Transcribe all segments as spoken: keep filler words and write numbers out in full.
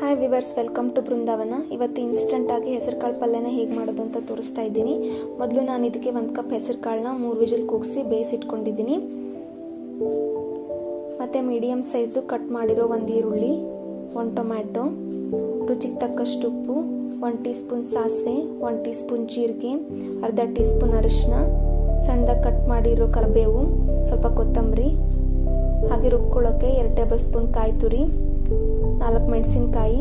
Hi viewers, welcome to Brindavana. ಇವತ್ತು instant ಆಗಿ ಹೆಸರು ಕಾಳು ಪಲ್ಯನ ಹೇಗೆ ಮಾಡೋದು ಅಂತ ತೋರಿಸ್ತಾ ಇದ್ದೀನಿ. ಮೊದಲು ನಾನು ಇದಕ್ಕೆ ಒಂದು ಕಪ್ ಹೆಸರು ಕಾಳನ್ನ ಮೂರು ವಿಜಿಲ್ ಕೂಗಿಸಿ ಬೇಯಿಸಿಟ್ಕೊಂಡಿದ್ದೀನಿ. ಮತ್ತು ಮೀಡಿಯಮ್ ಸೈಜ್ದು ಕಟ್ ಮಾಡಿರೋ ಒಂದು ಈರುಳ್ಳಿ, ಒಂದು ಟೊಮ್ಯಾಟೊ, ರುಚಿಗೆ ತಕ್ಕಷ್ಟು ಉಪ್ಪು, ಒಂದು ಟೀ ಸ್ಪೂನ್ ಸಾಸಿವೆ, ಒಂದು ಟೀ ಸ್ಪೂನ್ ಜೀರಿಗೆ, ಅರ್ಧ ಟೀ ಸ್ಪೂನ್ ಅರಿಶಿನ, ಸಣ್ಣದಾಗಿ ಕಟ್ ಮಾಡಿರೋ ಕರಿಬೇವು, ಸ್ವಲ್ಪ ಕೊತ್ತಂಬರಿ, ಹಾಗೆ ರುಬ್ಕೊಳ್ಳೋಕ್ಕೆ ಎರಡು ಟೇಬಲ್ ಸ್ಪೂನ್ ಕಾಯಿ ತುರಿ, ನಾಲ್ಕು ಮೆಣಸಿನ್ಕಾಯಿ,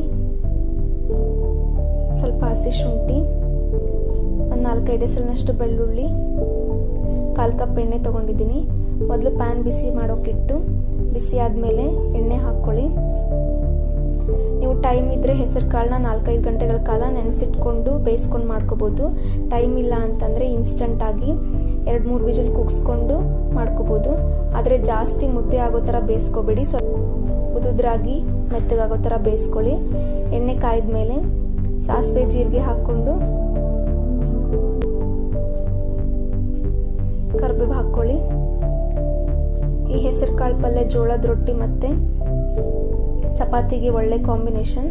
ಸ್ವಲ್ಪ ಹಸಿ ಶುಂಠಿ, ಒಂದು ನಾಲ್ಕೈದು ಎಸಳಿನಷ್ಟು ಬೆಳ್ಳುಳ್ಳಿ, ಕಾಲು ಕಪ್ ಎಣ್ಣೆ ತೊಗೊಂಡಿದ್ದೀನಿ. ಮೊದಲು ಪ್ಯಾನ್ ಬಿಸಿ ಮಾಡೋಕ್ಕಿಟ್ಟು ಬಿಸಿ ಆದಮೇಲೆ ಎಣ್ಣೆ ಹಾಕ್ಕೊಳ್ಳಿ. ನೀವು ಟೈಮ್ ಇದ್ದರೆ ಹೆಸರು ಕಾಳನ್ನ ನಾಲ್ಕೈದು ಗಂಟೆಗಳ ಕಾಲ ನೆನೆಸಿಟ್ಕೊಂಡು ಬೇಯಿಸ್ಕೊಂಡು ಮಾಡ್ಕೋಬೋದು. ಟೈಮ್ ಇಲ್ಲ ಅಂತಂದರೆ ಇನ್ಸ್ಟಂಟಾಗಿ ಎರಡು ಮೂರು ವಿಜಿಲ್ ಕೂಗಿಸ್ಕೊಂಡು ಮಾಡ್ಕೋಬೋದು. ಆದರೆ ಜಾಸ್ತಿ ಮುದ್ದೆ ಆಗೋ ಥರ ಬೇಯಿಸ್ಕೋಬೇಡಿ, ಸ್ವಲ್ಪ ಉದುದ್ರಾಗಿ ಮೆತ್ತಗಾಗೋ ಥರ ಬೇಯಿಸ್ಕೊಳ್ಳಿ. ಎಣ್ಣೆ ಕಾಯ್ದ ಮೇಲೆ ಸಾಸಿವೆ ಜೀರಿಗೆ ಹಾಕ್ಕೊಂಡು ಕರಿಬೇವು ಹಾಕ್ಕೊಳ್ಳಿ. ಈ ಹೆಸರು ಕಾಳು ಪಲ್ಯ ಜೋಳದ ರೊಟ್ಟಿ ಮತ್ತು ಚಪಾತಿಗೆ ಒಳ್ಳೆ ಕಾಂಬಿನೇಷನ್.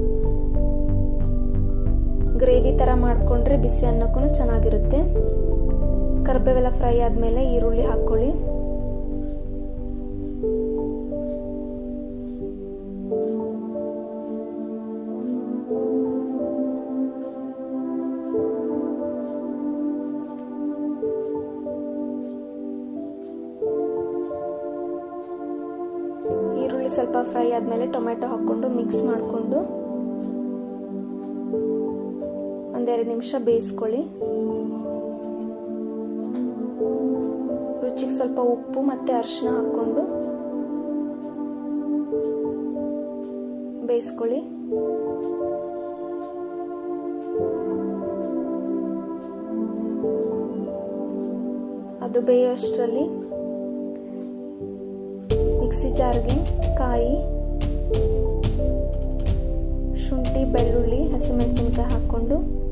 ಗ್ರೇವಿ ಥರ ಮಾಡಿಕೊಂಡ್ರೆ ಬಿಸಿ ಅನ್ನಕ್ಕೂ ಚೆನ್ನಾಗಿರುತ್ತೆ. ಕರಿಬೇವೆಲ್ಲ ಫ್ರೈ ಆದಮೇಲೆ ಈರುಳ್ಳಿ ಹಾಕ್ಕೊಳ್ಳಿ. ಈರುಳ್ಳಿ ಸ್ವಲ್ಪ ಫ್ರೈ ಆದಮೇಲೆ ಟೊಮ್ಯಾಟೊ ಹಾಕ್ಕೊಂಡು ಮಿಕ್ಸ್ ಮಾಡಿಕೊಂಡು ಒಂದೆರಡು ನಿಮಿಷ ಬೇಯಿಸ್ಕೊಳ್ಳಿ. ರುಚಿಗೆ ಸ್ವಲ್ಪ ಉಪ್ಪು ಮತ್ತು ಅರಿಶಿನ ಹಾಕ್ಕೊಂಡು ಬೇಯಿಸ್ಕೊಳ್ಳಿ. ಅದು ಬೇಯೋಷ್ಟರಲ್ಲಿ ಮಿಕ್ಸಿ ಜಾರ್ಗೆ ಕಾಯಿ, ಶುಂಠಿ, ಬೆಳ್ಳುಳ್ಳಿ, ಹಸಿಮೆಣಸಿನ್ಕಾಯಿ ಹಾಕ್ಕೊಂಡು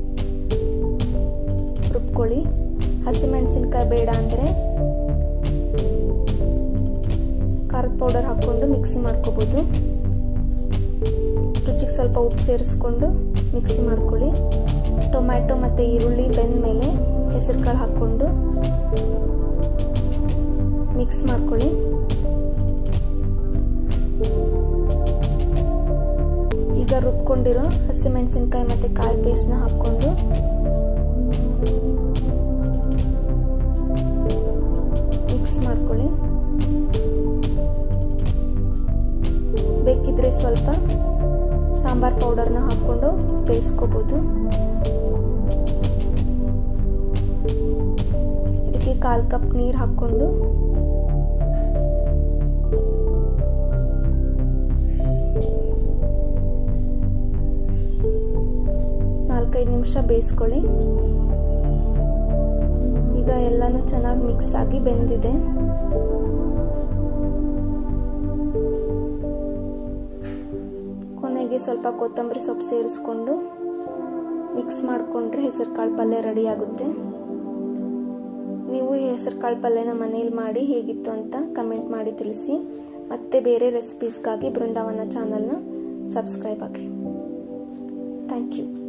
ರುಬ್ಕೊಳ್ಳಿ. ಹಸಿಮೆಣಸಿನ್ಕಾಯಿ ಬೇಡ ಅಂದರೆ ಖಾರದ ಪೌಡರ್ ಹಾಕ್ಕೊಂಡು ಮಿಕ್ಸಿ ಮಾಡ್ಕೋಬೋದು. ರುಚಿಗೆ ಸ್ವಲ್ಪ ಉಪ್ಪು ಸೇರಿಸ್ಕೊಂಡು ಮಿಕ್ಸಿ ಮಾಡ್ಕೊಳ್ಳಿ. ಟೊಮ್ಯಾಟೊ ಮತ್ತು ಈರುಳ್ಳಿ ಬೆಂದ ಮೇಲೆ ಹೆಸರು ಕಾಳು ಹಾಕ್ಕೊಂಡು ಮಿಕ್ಸ್ ಮಾಡ್ಕೊಳ್ಳಿ. ಈಗ ರುಬ್ಕೊಂಡಿರೋ ಹಸಿಮೆಣಸಿನ್ಕಾಯಿ ಮತ್ತು ಕಾಯಿ ಪೇಸ್ಟ್ನ ಹಾಕ್ಕೊಂಡು ಮಿಕ್ಸ್ ಮಾಡ್ಕೊಳ್ಳಿ. ಬೇಕಿದ್ರೆ ಸ್ವಲ್ಪ ಸಾಂಬಾರ್ ಪೌಡರ್ನ ಹಾಕ್ಕೊಂಡು ಬೇಯಿಸ್ಕೋಬೋದು. ಇದಕ್ಕೆ ಕಾಲು ಕಪ್ ನೀರು ಹಾಕ್ಕೊಂಡು ನಾಲ್ಕೈದು ನಿಮಿಷ ಬೇಯಿಸ್ಕೊಳ್ಳಿ. ಈಗ ಎಲ್ಲನೂ ಚೆನ್ನಾಗಿ ಮಿಕ್ಸ್ ಆಗಿ ಬೆಂದಿದೆ. ಕೊನೆಗೆ ಸ್ವಲ್ಪ ಕೊತ್ತಂಬರಿ ಸೊಪ್ಪು ಸೇರಿಸ್ಕೊಂಡು ಮಿಕ್ಸ್ ಮಾಡಿಕೊಂಡ್ರೆ ಹೆಸರು ಕಾಳು ಪಲ್ಯ ರೆಡಿ ಆಗುತ್ತೆ. ನೀವು ಈ ಹೆಸರು ಕಾಳು ಪಲ್ಯನ ಮನೇಲಿ ಮಾಡಿ ಹೇಗಿತ್ತು ಅಂತ ಕಮೆಂಟ್ ಮಾಡಿ ತಿಳಿಸಿ. ಮತ್ತೆ ಬೇರೆ ರೆಸಿಪೀಸ್ಗಾಗಿ ಬೃಂದಾವನ ಚಾನಲ್ನ ಸಬ್ಸ್ಕ್ರೈಬ್ ಆಗಿ. Thank you.